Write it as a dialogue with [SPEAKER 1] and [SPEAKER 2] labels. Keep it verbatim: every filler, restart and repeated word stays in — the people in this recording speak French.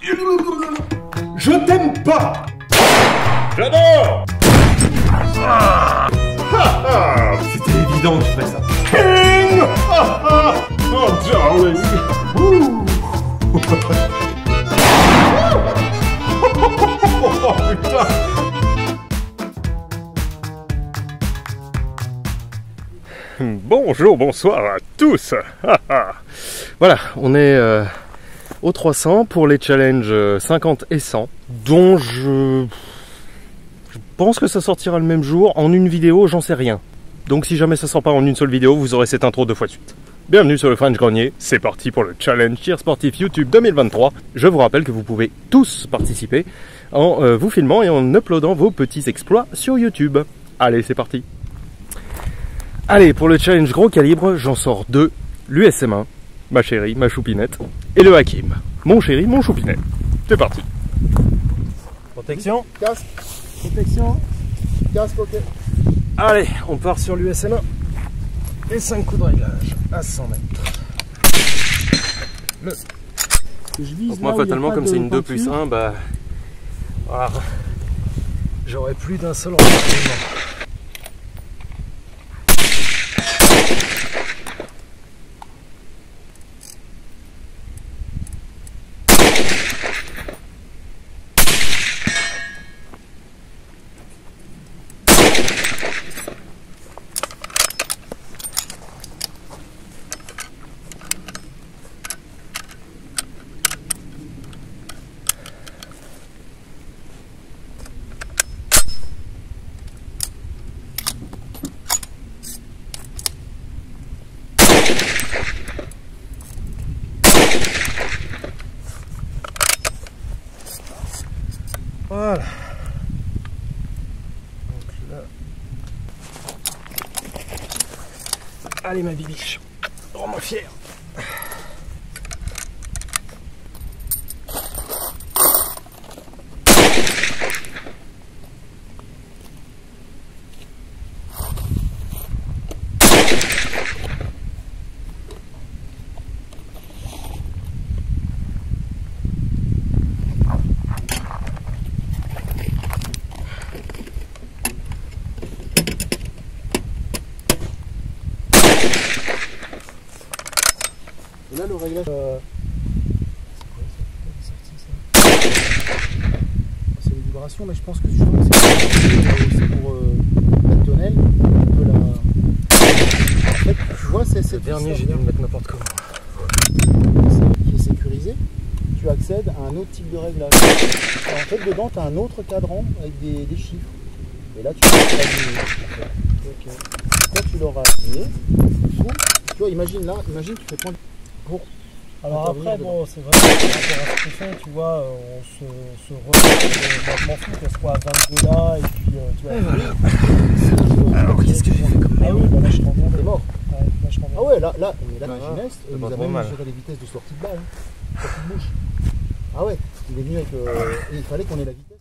[SPEAKER 1] Je t'aime pas.
[SPEAKER 2] J'adore.
[SPEAKER 1] Ah. C'était évident que je ferais ça.
[SPEAKER 2] King. Oh, darling.
[SPEAKER 1] Ouh.
[SPEAKER 2] Oh, putain. Bonjour, bonsoir à tous. Voilà, on est euh, au trois cents pour les challenges cinquante et cent, dont je... je pense que ça sortira le même jour. En une vidéo, j'en sais rien. Donc si jamais ça sort pas en une seule vidéo, vous aurez cette intro deux fois de suite. Bienvenue sur le French Grenier, c'est parti pour le Challenge Tir Sportif YouTube deux mille vingt-trois. Je vous rappelle que vous pouvez tous participer en euh, vous filmant et en uploadant vos petits exploits sur YouTube. Allez, c'est parti. Allez, pour le challenge gros calibre, j'en sors deux. L'U S M un, ma chérie, ma choupinette, et le Hakim, mon chéri, mon choupinet. C'est parti. Protection.
[SPEAKER 1] Casque. Protection. Casque, ok.
[SPEAKER 2] Allez, on part sur l'U S M un. Et cinq coups de réglage à cent mètres. Le...
[SPEAKER 1] Je vise
[SPEAKER 2] Donc moi,
[SPEAKER 1] là
[SPEAKER 2] fatalement, comme c'est une deux plus un, bah... voilà. J'aurai plus d'un seul renseignement. Voilà. Donc là... Allez ma bibiche, rends-moi fier.
[SPEAKER 1] Et là, le réglage... Euh... C'est une vibration, mais je pense que je crois que c'est pour euh, la tonnelle. Un peu la... En fait, tu vois, c'est
[SPEAKER 2] Le dernier, j'ai dû le mettre n'importe comment.
[SPEAKER 1] Qui est sécurisé. Tu accèdes à un autre type de réglage. Alors, en fait, dedans, tu as un autre cadran avec des, des chiffres. Et là, tu peux l'aligner. En fait. Okay. Là, tu l'auras aligné. Tu vois, imagine là, imagine tu fais prendre pour...
[SPEAKER 3] Alors après, bon, c'est vrai que par rapport à ce que tu fais, tu vois, on se, se regarde, moi je m'en fous qu'elle soit à vingt-deux là, et puis euh, tu vois.
[SPEAKER 2] Alors qu'est-ce que j'ai fait comme
[SPEAKER 3] Ah oui, bah là je t'en viens.
[SPEAKER 1] T'es mort.
[SPEAKER 3] Ouais, là je t'en viens.
[SPEAKER 1] Ah ouais, là, là, mais là,
[SPEAKER 2] Ah,
[SPEAKER 1] la gineste,
[SPEAKER 2] c'est
[SPEAKER 1] nous
[SPEAKER 2] pas trop
[SPEAKER 1] avons
[SPEAKER 2] mal.
[SPEAKER 1] mesuré les vitesses de sortie de balle, hein, sortie de bouche. Ah ouais, il est venu avec... Euh, et il fallait qu'on ait la vitesse.